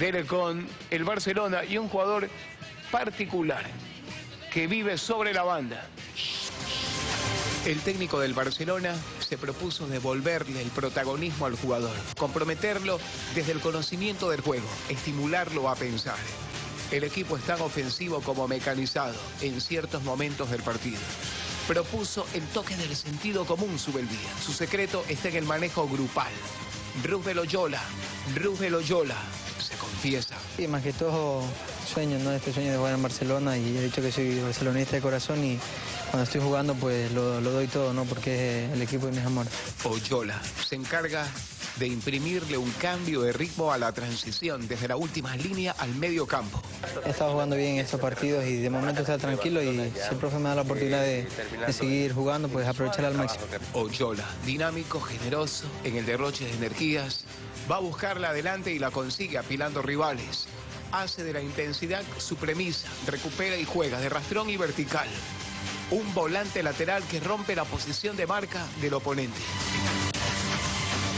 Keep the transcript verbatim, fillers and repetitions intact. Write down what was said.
Dele con el Barcelona y un jugador particular que vive sobre la banda. El técnico del Barcelona se propuso devolverle el protagonismo al jugador, comprometerlo desde el conocimiento del juego, estimularlo a pensar. El equipo es tan ofensivo como mecanizado en ciertos momentos del partido. Propuso el toque del sentido común Subeldía. Su secreto está en el manejo grupal. Rubén Oyola, Rubén Oyola, se confiesa. Sí, más que todo sueño, ¿no? Este sueño de jugar en Barcelona, y he dicho que soy barcelonista de corazón y cuando estoy jugando pues lo, lo doy todo, ¿no? Porque es el equipo de mis amores. Oyola se encarga de imprimirle un cambio de ritmo a la transición desde la última línea al medio campo. He estado jugando bien en estos partidos y de momento está tranquilo, y si el profe me da la oportunidad de, de seguir jugando, pues aprovechar al máximo. Oyola, dinámico, generoso en el derroche de energías, va a buscarla adelante y la consigue apilando rivales. Hace de la intensidad su premisa, recupera y juega de rastrón y vertical. Un volante lateral que rompe la posición de marca del oponente.